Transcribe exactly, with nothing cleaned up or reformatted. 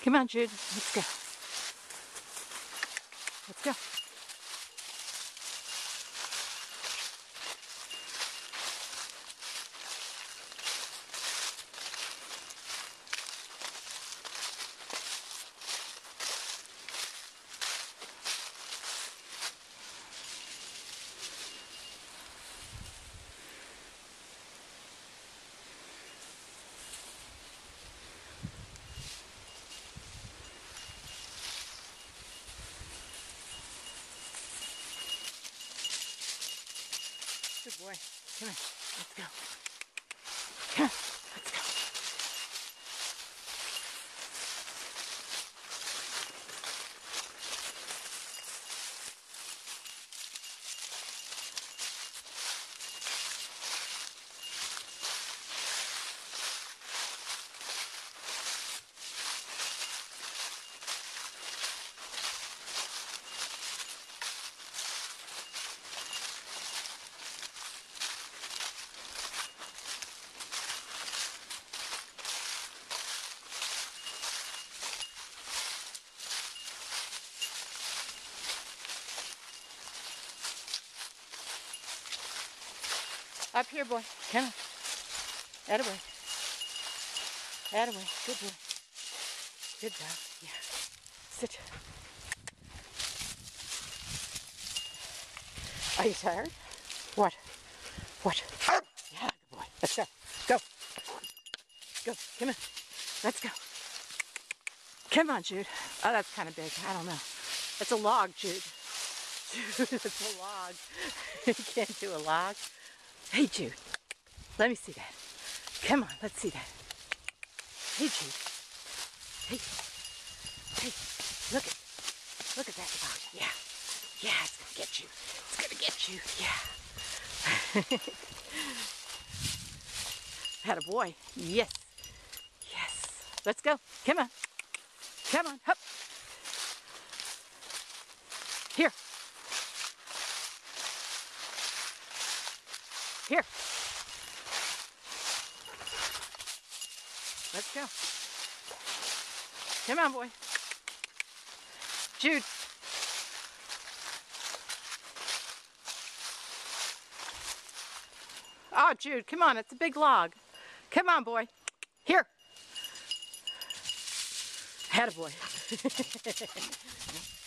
Come on, Jude. Let's go. Let's go. Good boy. Come on. Let's go. Come on. Let's go. Up here, boy. Come on. Attaboy. Attaboy. Good boy. Good job. Yeah. Sit. Are you tired? What? What? Yeah, good boy. Let's go. Go. Go. Come on. Let's go. Come on, Jude. Oh, that's kind of big. I don't know. It's a log, Jude. Jude, it's a log. You can't do a log. Hey, Jude. Let me see that. Come on, let's see that. Hey, Jude. Hey. Hey. Look at Look at that log. Yeah. Yeah, it's gonna get you. It's gonna get you. Yeah. Had a boy. Yes. Yes. Let's go. Come on. Come on. Hup. Here. Here. Let's go. Come on, boy. Jude. Oh, Jude, come on. It's a big log. Come on, boy. Here. Attaboy.